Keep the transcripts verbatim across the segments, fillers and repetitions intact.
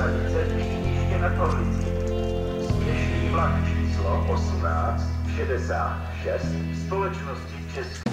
stanice výjíždě nad Orlicí. Směšný vlak číslo osmnáct šedesát šest společnosti České.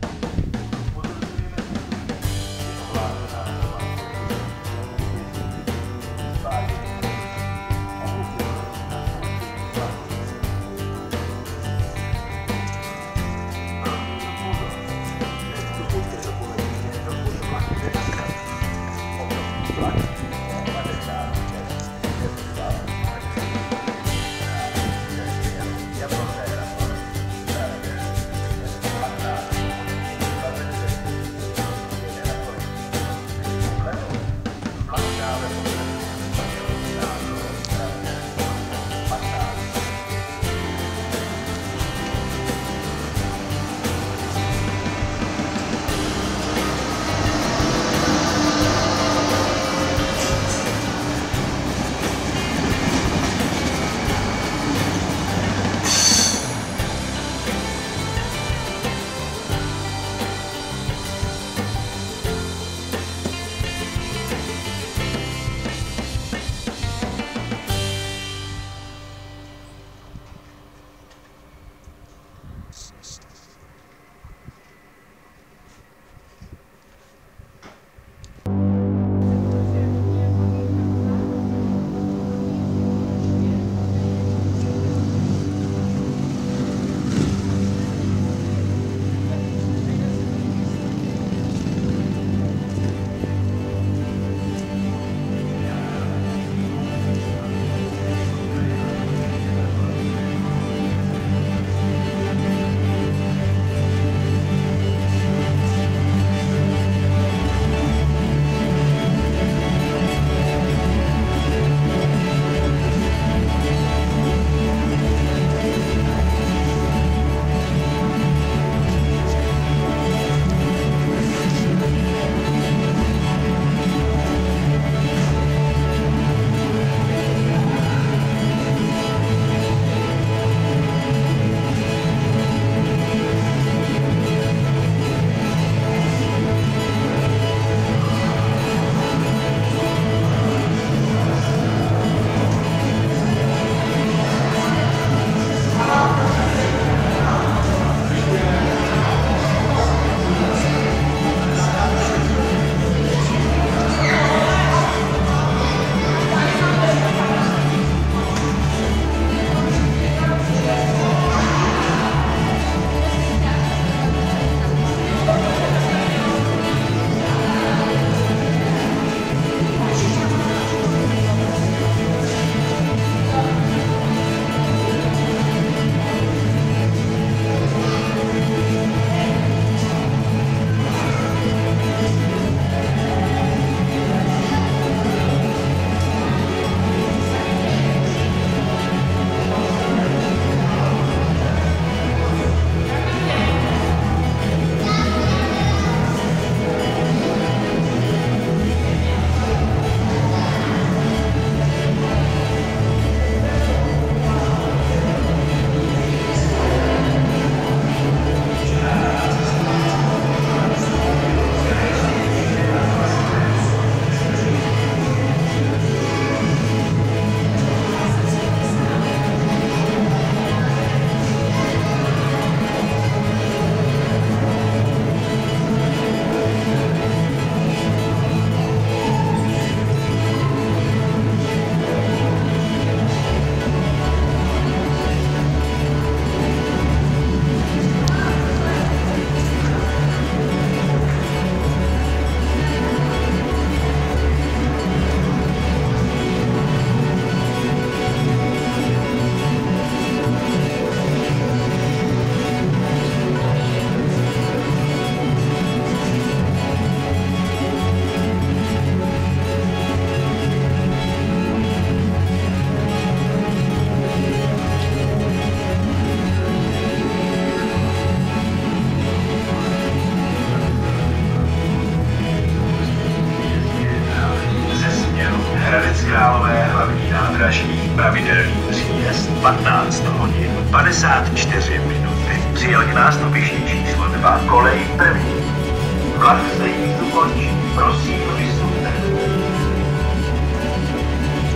Králové hlavní nádraží, pravidelný příjezd patnáct hodin padesát čtyři minuty. Přijel k nástupišti číslo dva, kolej první. Vlak se jí ukončí, prosím vysuňte.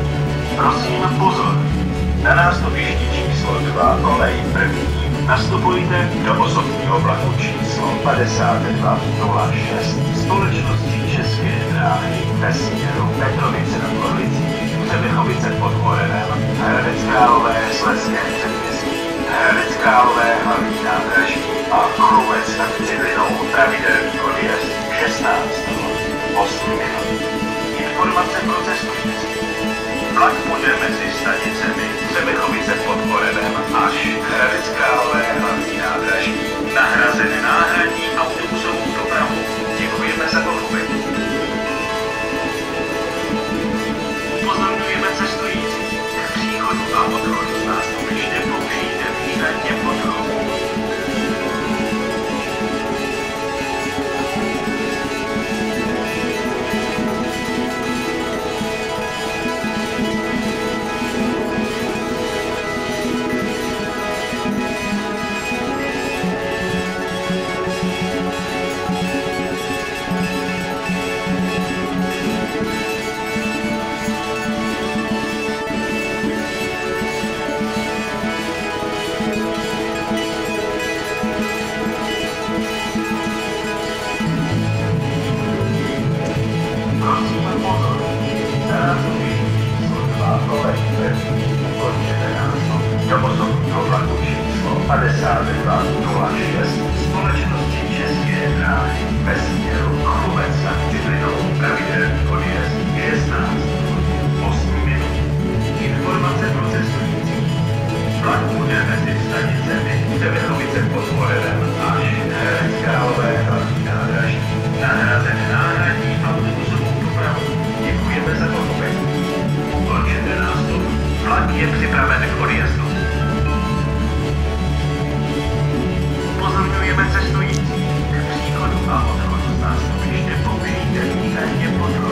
dva, kolej první. Nastupujte do osobního vlaku číslo padesát dva nula šest společnosti České dráhy ve směru Petrovice nad Orlicí, Třebichovice pod Moravem, Hradec Králové, Slezské předměstí, Hradec Králové, hlavní nádraží a Chlubec nad Cidlinou, pravidelný odjezd šestnáct osm minut. Informace pro cestující. Vlak bude mezi stanicemi Třebichovice pod Moravem až Hradec Králové, hlavní nádraží, nahrazen náhradní autobusovou dopravu. Děkujeme za pochopení. Upozorňujeme cestující. K příchodu a odchodu z nástupiště použijte výhradně podrobu. padesát dva nula šest společnosti České dráhy ve směru Chlubec nad Cidlinou, pravidelný odjezd šestnáct osm minut. Informace pro cestující. Vlak bude mezi stanicemi Třebichovice pod Moravem až Hradec Králové, hlavní nádraží, nahrazen náhradní autobusovou dopravu. Děkujeme za pochopení. Ukončete nástup. Vlak je připraven k odjezdu. Upozorňujeme cestující. K příchodu a odchodu z nástupiště použijte výhradně podrobu.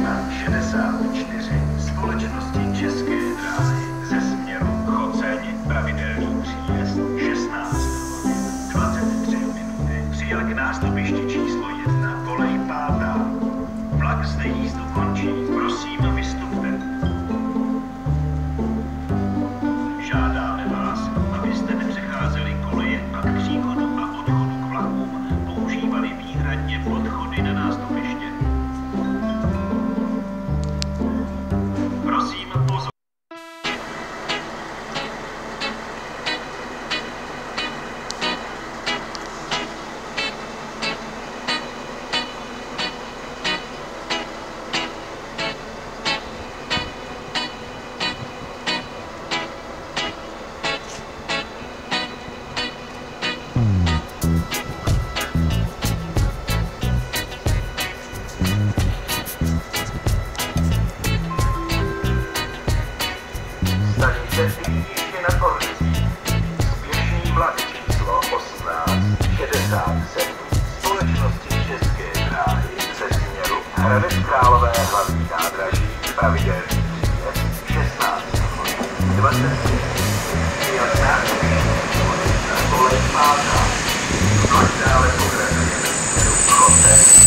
jedna šedesát čtyři společnosti České dráhy ze směru Choceň pravidelný příjezd šestnáct hodin dvacet tři minuty přijel k nástupišti číslo jedna kolej pátá. Vlak zde jízdu končí, prosím vystupte. Žádáme vás, abyste nepřecházeli koleje a k příchodu a odchodu k vlakům používali výhradně podchody na nástupiště. Prosím pozor. Stanice nad Orlicí. Spěšný vlak číslo osmnáct šedesát sedm společnosti České dráhy ze směru Hradec Králové hlavní nádraží pravidelný příjezd šestnáct hodin dvacet tři přijel k nástupišti na kolej pátá. Vlak dále pokračuje ve směru Choceň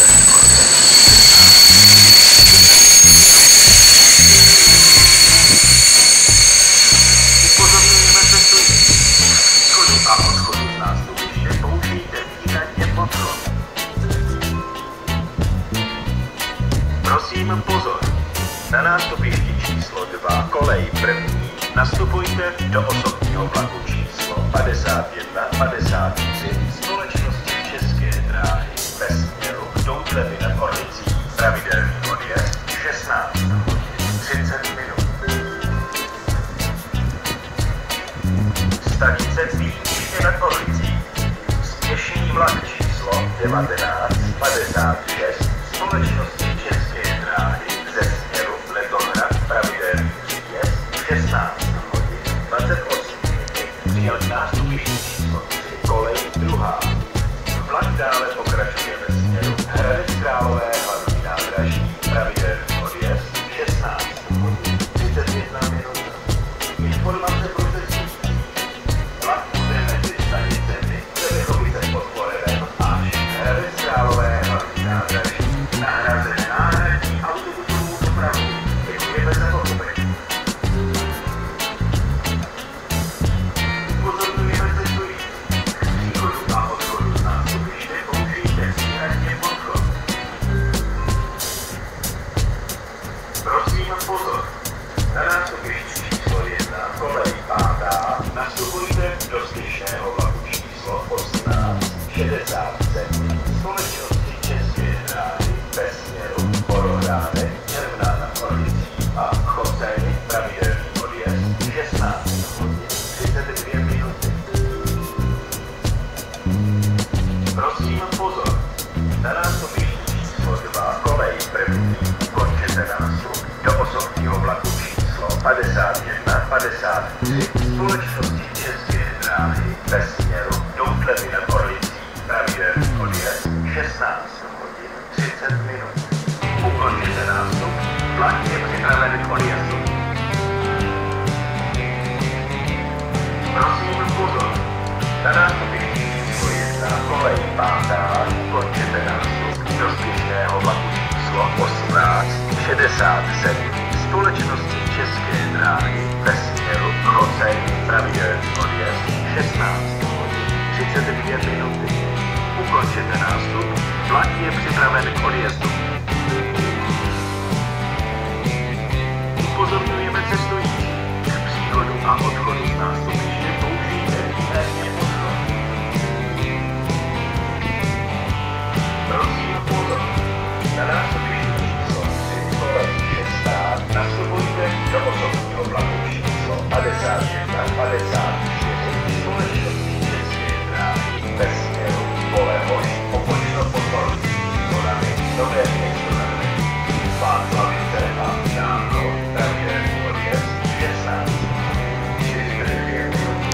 a odchodu z nástupiště použijte výhradně podchod. Prosím pozor, na nástupišti číslo dva kolej první nastupujte do osobního vlaku číslo padesát jedna padesát tři společnosti České dráhy ve směru Doutlevi nad Orlicí, pravidelný odjezd šestnáct hodin třicet minut. Stanice Píniště nad Orlicí. Spěšný vlak číslo devatenáct padesát šest společnosti České dráhy ze směru Letohrad pravidelný příjezd šestnáct hodin dvacet osm minut přijel k nástupišti číslo tři kolej druhá. Vlak dále pokračuje ve směru Hradec Králové hlavní nádraží pravidelný odjezd šestnáct hodin třicet jedna minut. Informace pro cestující. Vlak bude mezi stanicemi Cerechovice pod Porevem až Hradec Králové hlavní nádraží nahrazené náhradní autobusovou dopravu. Děkujeme za pochopení. Upozorňujeme cestující. K příchodu a odchodu z nástupiště použijte výhradně podchod. Prosím pozor. Na nástupišti číslo jedna kolej pátá nastupujte do spěšného vlaku číslo osmnáct šedesát sedm společnosti České dráhy ve směru Porohrádek, Červená nad Orlicí a Choceň pravidelný odjezd šestnáct hodin třicet dvě minuty. Prosím pozor, na nástupišti číslo dva kolej první ukončete nástup do osobního vlaku číslo padesát jedna padesát tři společnosti České dráhy ve směru Doutlevi nad Orlicí, pravidelný odjezd šestnáct hodin třicet minut. Ukončete nástup, vlak je připraven k odjezdu. Prosím pozor, na nástupišti číslo jedna kolej pátá ukončete nástup do spěšného vlaku číslo osmnáct šedesát sedm společnosti České dráhy ve směru Choceň pravidelný odjezd šestnáct hodin třicet dvě minuty. Ukončete nástup, vlak je připraven k odjezdu. Upozorňujeme cestující. K příchodu a odchodu z nástupiště použijte výhradně podchod. Prosím pozor. Na nástupišti číslo tři kolej šestá nastupujte do osobního vlaku číslo padesát jedna padesát čtyři společnosti České dráhy ve směru Polehoš, Opočno pod Orlicí, Zorami, Nové Město nad Rýní, Václavice a Žánko, pravidelný odjezd šestnáct čtyřicet dvě minut.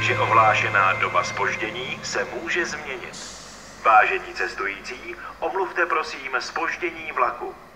že ohlášená doba zpoždění se může změnit. Vážení cestující, omluvte prosím zpoždění vlaku.